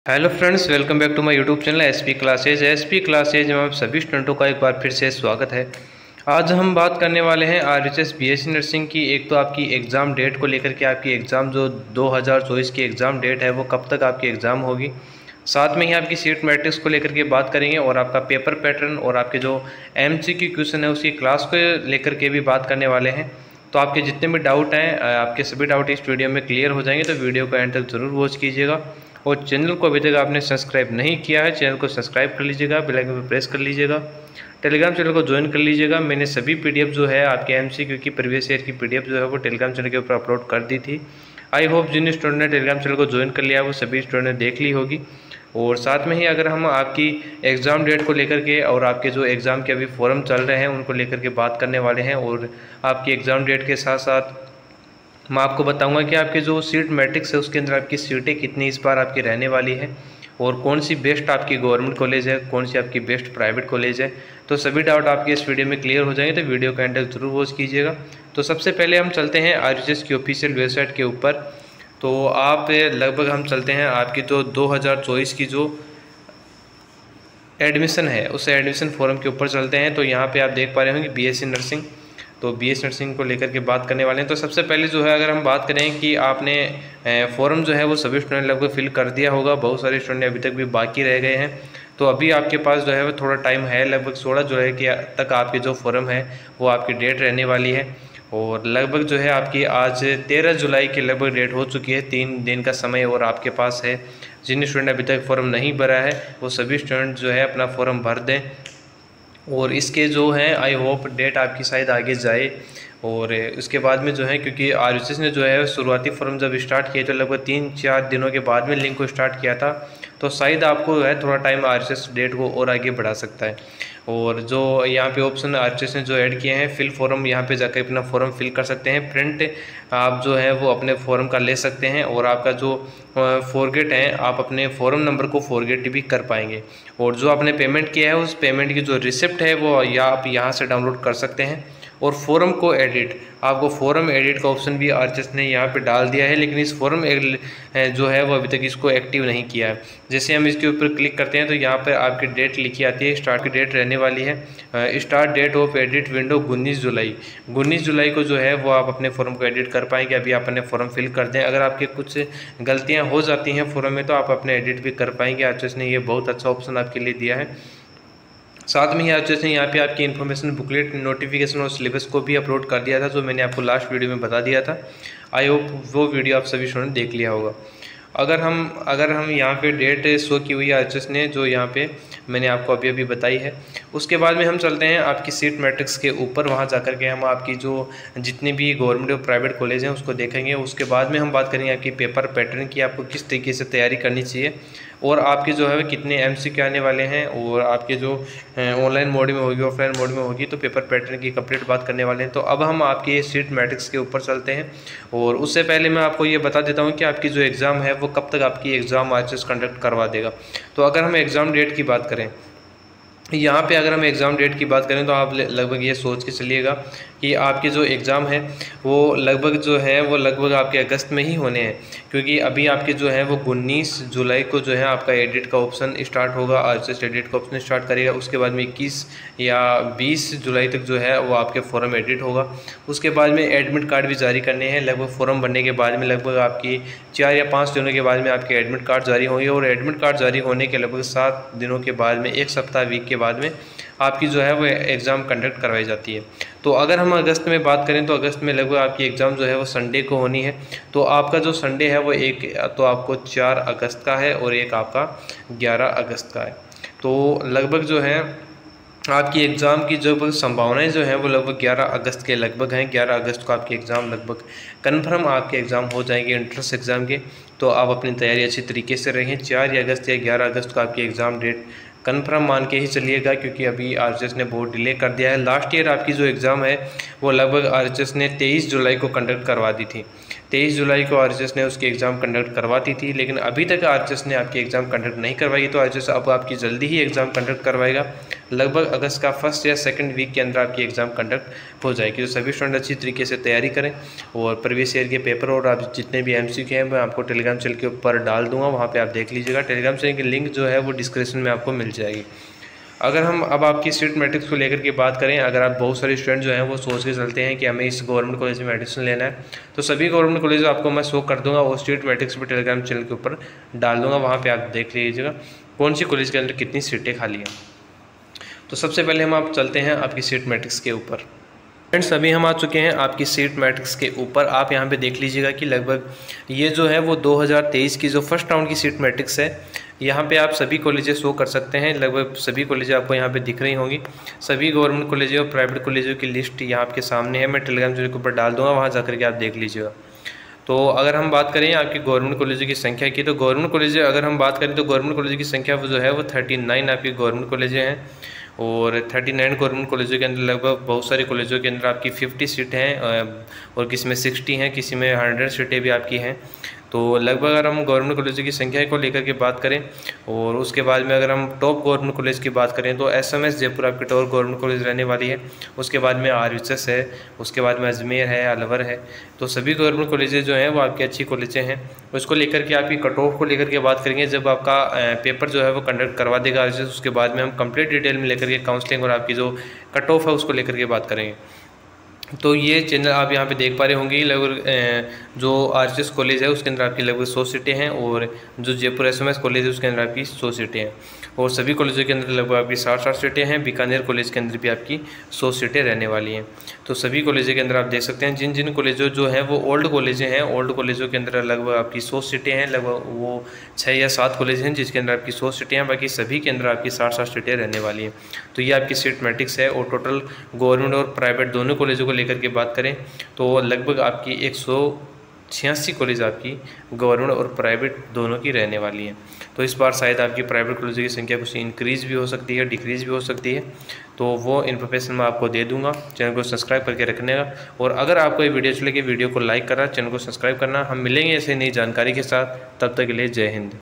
Hello friends, welcome back to my YouTube channel SP classes में आप सभी स्टूडेंटों का एक बार फिर से स्वागत है। आज हम बात करने वाले हैं आरएचएस बीएससी नर्सिंग की। एक तो आपकी एग्ज़ाम डेट को लेकर के, आपकी एग्ज़ाम जो 2024 की एग्ज़ाम डेट है वो कब तक आपकी एग्ज़ाम होगी। साथ में ही आपकी सीट मैट्रिक्स को लेकर के बात करेंगे और आपका पेपर पैटर्न और आपके जो एमसीक्यू क्वेश्चन है उसकी क्लास को लेकर के भी बात करने वाले हैं। तो आपके जितने भी डाउट हैं, आपके सभी डाउट इस वीडियो में क्लियर हो जाएंगे, तो वीडियो को एंड तक ज़रूर वॉच कीजिएगा। और चैनल को अभी तक आपने सब्सक्राइब नहीं किया है, चैनल को सब्सक्राइब कर लीजिएगा, बेल आइकन पर प्रेस कर लीजिएगा, टेलीग्राम चैनल को ज्वाइन कर लीजिएगा। मैंने सभी पीडीएफ जो है आपके एमसीक्यू की प्रीवियस ईयर की पीडीएफ जो है वो टेलीग्राम चैनल के ऊपर अपलोड कर दी थी। आई होप जिन स्टूडेंट ने टेलीग्राम चैनल को ज्वाइन कर लिया वो सभी स्टूडेंट ने देख ली होगी। और साथ में ही अगर हम आपकी एग्ज़ाम डेट को लेकर के और आपके जो एग्ज़ाम के अभी फॉर्म चल रहे हैं उनको लेकर के बात करने वाले हैं। और आपकी एग्ज़ाम डेट के साथ साथ मैं आपको बताऊंगा कि आपके जो सीट मैट्रिक्स है उसके अंदर आपकी सीटें कितनी इस बार आपकी रहने वाली है और कौन सी बेस्ट आपकी गवर्नमेंट कॉलेज है, कौन सी आपकी बेस्ट प्राइवेट कॉलेज है। तो सभी डाउट आपके इस वीडियो में क्लियर हो जाएंगे, तो वीडियो का एंड तक जरूर वॉच कीजिएगा। तो सबसे पहले हम चलते हैं आरएचएस की ऑफिशियल वेबसाइट के ऊपर। तो आप लगभग हम चलते हैं आपकी जो 2024 की जो एडमिशन है उस एडमिशन फॉर्म के ऊपर चलते हैं। तो यहाँ पे आप देख पा रहे होंगे बीएससी नर्सिंग, तो बीएससी नर्सिंग को लेकर के बात करने वाले हैं। तो सबसे पहले जो है अगर हम बात करें कि आपने फॉर्म जो है वो सभी स्टूडेंट लगभग फिल कर दिया होगा, बहुत सारे स्टूडेंट अभी तक भी बाकी रह गए हैं। तो अभी आपके पास जो है वो थोड़ा टाइम है, लगभग 16 जुलाई के तक आपके जो फॉर्म है वो आपकी डेट रहने वाली है। और लगभग जो है आपकी आज 13 जुलाई की लगभग डेट हो चुकी है, 3 दिन का समय और आपके पास है। जिन स्टूडेंट अभी तक फॉर्म नहीं भरा है वो सभी स्टूडेंट जो है अपना फॉर्म भर दें। और इसके जो है आई होप डेट आपकी शायद आगे जाए। और उसके बाद में जो है, क्योंकि आरएचएस ने जो है शुरुआती फॉर्म जब स्टार्ट किया तो लगभग 3-4 दिनों के बाद में लिंक को स्टार्ट किया था, तो शायद आपको है थोड़ा टाइम आरएचएस डेट को और आगे बढ़ा सकता है। और जो यहाँ पे ऑप्शन आरएचएस ने जो ऐड किए हैं, फिल फॉर्म, यहाँ पे जाकर अपना फॉर्म फिल कर सकते हैं, प्रिंट आप जो है वो अपने फॉर्म का ले सकते हैं। और आपका जो फॉरगेट है, आप अपने फॉर्म नंबर को फॉरगेट भी कर पाएंगे। और जो आपने पेमेंट किया है उस पेमेंट की जो रिसिप्ट है वो आप यहाँ से डाउनलोड कर सकते हैं। और फॉर्म को एडिट, आपको फॉर्म एडिट का ऑप्शन भी आरएचएस ने यहाँ पे डाल दिया है, लेकिन इस फॉर्म जो है वो अभी तक इसको एक्टिव नहीं किया है। जैसे हम इसके ऊपर क्लिक करते हैं तो यहाँ पर आपकी डेट लिखी आती है, स्टार्ट की डेट रहने वाली है। Start date of edit window 19 July. 19 जुलाई को जो है वो आप अपने फॉर्म को एडिट कर पाएंगे। अभी आप अपने फॉर्म फिल कर दें, अगर आपके कुछ गलतियाँ हो जाती हैं फॉर्म में तो आप अपने एडिट भी कर पाएंगे। आरएचएस ने ये बहुत अच्छा ऑप्शन आपके लिए दिया है। साथ में ही आरएचएस ने यहाँ पे आपकी इन्फॉर्मेशन बुकलेट, नोटिफिकेशन और सिलेबस को भी अपलोड कर दिया था, जो मैंने आपको लास्ट वीडियो में बता दिया था। आई होप वो वीडियो आप सभी स्टूडेंट देख लिया होगा। अगर हम यहाँ पे डेट शो की हुई है आरएचएस ने, जो यहाँ पे मैंने आपको अभी बताई है, उसके बाद में हम चलते हैं आपकी सीट मैट्रिक्स के ऊपर। वहाँ जाकर के हम आपकी जो जितनी भी गवर्नमेंट और प्राइवेट कॉलेज हैं उसको देखेंगे। उसके बाद में हम बात करेंगे आपकी पेपर पैटर्न की, आपको किस तरीके से तैयारी करनी चाहिए और आपके जो है कितने एमसीक्यू आने वाले हैं, और आपके जो ऑनलाइन मोड में होगी, ऑफलाइन मोड में होगी, तो पेपर पैटर्न की कंप्लीट बात करने वाले हैं। तो अब हम आपकी सीट मैट्रिक्स के ऊपर चलते हैं। और उससे पहले मैं आपको ये बता देता हूँ कि आपकी जो एग्ज़ाम है वो कब तक आपकी एग्ज़ाम आरएचएस कंडक्ट करवा देगा। तो अगर हम एग्ज़ाम डेट की बात करें, यहाँ पे अगर हम एग्ज़ाम डेट की बात करें तो आप लगभग ये सोच के चलिएगा कि आपके जो एग्ज़ाम है वो लगभग जो है वो लगभग आपके अगस्त में ही होने हैं, क्योंकि अभी आपके जो है वो 19 जुलाई को जो है आपका एडिट का ऑप्शन स्टार्ट होगा। आरएचएस एडिट का ऑप्शन स्टार्ट करेगा, उसके बाद में 21 या 20 जुलाई तक जो है वो आपके फॉर्म एडिट होगा। उसके बाद में एडमिट कार्ड भी जारी करने हैं। लगभग फॉर्म भरने के बाद में लगभग आपकी 4 या 5 दिनों के बाद में आपके एडमिट कार्ड जारी होंगे। और एडमिट कार्ड जारी होने के लगभग 7 दिनों के बाद में, 1 सप्ताह वीक के बाद में आपकी जो है वो एग्ज़ाम कंडक्ट करवाई जाती है। तो अगर हम अगस्त में बात करें तो अगस्त में लगभग आपकी एग्ज़ाम जो है वो संडे को होनी है। तो आपका जो संडे है वो एक तो आपको 4 अगस्त का है और एक आपका 11 अगस्त का है। तो लगभग जो है आपकी एग्ज़ाम की जो संभावनाएं जो है वो लगभग 11 अगस्त के लगभग हैं। 11 अगस्त को आपके एग्ज़ाम लगभग कन्फर्म आपके एग्ज़ाम हो जाएंगे एंट्रेंस एग्ज़ाम के। तो आप अपनी तैयारी अच्छी तरीके से रहें। 4 अगस्त या 11 अगस्त को आपकी एग्ज़ाम डेट कन्फर्म मान के ही चलिएगा, क्योंकि अभी आरएचएस ने बहुत डिले कर दिया है। लास्ट ईयर आपकी जो एग्ज़ाम है वो लगभग आरएचएस ने 23 जुलाई को कंडक्ट करवा दी थी। 23 जुलाई को आरएचएस ने उसकी एग्ज़ाम कंडक्ट करवाती थी, लेकिन अभी तक आरएचएस ने आपकी एग्ज़ाम कंडक्ट नहीं करवाई। तो आरएचएस अब आपकी जल्दी ही एग्ज़ाम कंडक्ट करवाएगा। लगभग अगस्त का फर्स्ट या सेकंड वीक के अंदर आपकी एग्ज़ाम कंडक्ट हो जाएगी। तो सभी स्टूडेंट अच्छी तरीके से तैयारी करें और प्रीवियस ईयर के पेपर और आप जितने भी एमसीक्यू हैं मैं आपको टेलीग्राम चैनल के ऊपर डाल दूँगा, वहाँ पर आप देख लीजिएगा। टेलीग्राम चैनल की लिंक जो है वो डिस्क्रिप्शन में आपको मिल जाएगी। अगर हम अब आपकी सीट मैट्रिक्स को लेकर के बात करें, अगर आप बहुत सारे स्टूडेंट जो हैं वो सोच के चलते हैं कि हमें इस गवर्नमेंट कॉलेज में एडमिशन लेना है, तो सभी गवर्नमेंट कॉलेज आपको मैं शो कर दूंगा और सीट मैट्रिक्स भी टेलीग्राम चैनल के ऊपर डाल दूंगा, वहाँ पे आप देख लीजिएगा कौन सी कॉलेज के अंदर कितनी सीटें खाली हैं। तो सबसे पहले हम आप चलते हैं आपकी सीट मैट्रिक्स के ऊपर। फ्रेंड्स अभी हम आ चुके हैं आपकी सीट मैट्रिक्स के ऊपर। आप यहाँ पे देख लीजिएगा कि लगभग ये जो है वो 2023 की जो फर्स्ट राउंड की सीट मैट्रिक्स है, यहाँ पे आप सभी कॉलेजेस शो कर सकते हैं। लगभग सभी कॉलेजेस आपको यहाँ पे दिख रही होंगी। सभी गवर्नमेंट कॉलेजों और प्राइवेट कॉलेजों की लिस्ट यहाँ आपके सामने है, मैं टेलीग्राम चैनल के ऊपर डाल दूँगा, वहाँ जा करके आप देख लीजिएगा। तो अगर हम बात करें आपकी गवर्नमेंट कॉलेजों की संख्या की, तो गवर्नमेंट कॉलेज अगर हम बात करें तो गवर्नमेंट कॉलेज की संख्या जो है वो 39 आपकी गवर्नमेंट कॉलेजें हैं और 39 गवर्नमेंट कॉलेजों के अंदर लगभग बहुत सारे कॉलेजों के अंदर आपकी 50 सीटें हैं और किसी में 60 हैं, किसी में 100 सीटें भी आपकी हैं। तो लगभग अगर हम गवर्नमेंट कॉलेजों की संख्या को लेकर के बात करें और उसके बाद में अगर हम टॉप गवर्नमेंट कॉलेज की बात करें तो एसएमएस जयपुर आपकी टॉप गवर्नमेंट कॉलेज रहने वाली है। उसके बाद में आरएचएस है, उसके बाद में अजमेर है, अलवर है। तो सभी गवर्नमेंट कॉलेजेस जो हैं वो आपकी अच्छी कॉलेजें हैं। उसको लेकर के आपकी कट ऑफ को लेकर के बात करेंगे जब आपका पेपर जो है वो कंडक्ट करवा देगा आरएचएस, उसके बाद में हम कंप्लीट डिटेल में लेकर के काउंसलिंग और आपकी जो कट ऑफ है उसको लेकर के बात करेंगे। तो ये चैनल आप यहाँ पे देख पा रहे होंगे। लगभग जो आरएचएस कॉलेज है उसके अंदर आपकी लगभग 100 सीटें हैं और जो जयपुर एसएमएस कॉलेज है उसके अंदर आपकी 100 सीटें हैं और सभी कॉलेजों के अंदर लगभग आपकी 60 सीटें हैं। बीकानेर कॉलेज के अंदर भी आपकी 100 सीटें रहने वाली हैं। तो सभी कॉलेजों के अंदर आप देख सकते हैं जिन जिन कॉलेजों जो हैं वो ओल्ड कॉलेजें हैं, ओल्ड कॉलेजों के अंदर लगभग आपकी 100 सीटें हैं। लगभग वो 6 या 7 कॉलेज हैं जिसके अंदर आपकी 100 सीटें हैं, बाकी सभी के अंदर आपकी 60 सीटें रहने वाली हैं। तो ये आपकी सीट मैट्रिक्स है और टोटल गवर्नमेंट और प्राइवेट दोनों कॉलेजों को लेकर के बात करें तो लगभग आपकी 186 कॉलेज आपकी गवर्नमेंट और प्राइवेट दोनों की रहने वाली हैं। तो इस बार शायद आपकी प्राइवेट कॉलेजों की संख्या कुछ इंक्रीज़ भी हो सकती है, डिक्रीज़ भी हो सकती है। तो वो इन्फॉर्मेशन मैं आपको दे दूंगा। चैनल को सब्सक्राइब करके रखने का और अगर आपको ये वीडियो अच्छी लगे वीडियो को लाइक करना, चैनल को सब्सक्राइब करना। हम मिलेंगे ऐसे नई जानकारी के साथ, तब तक के लिए जय हिंद।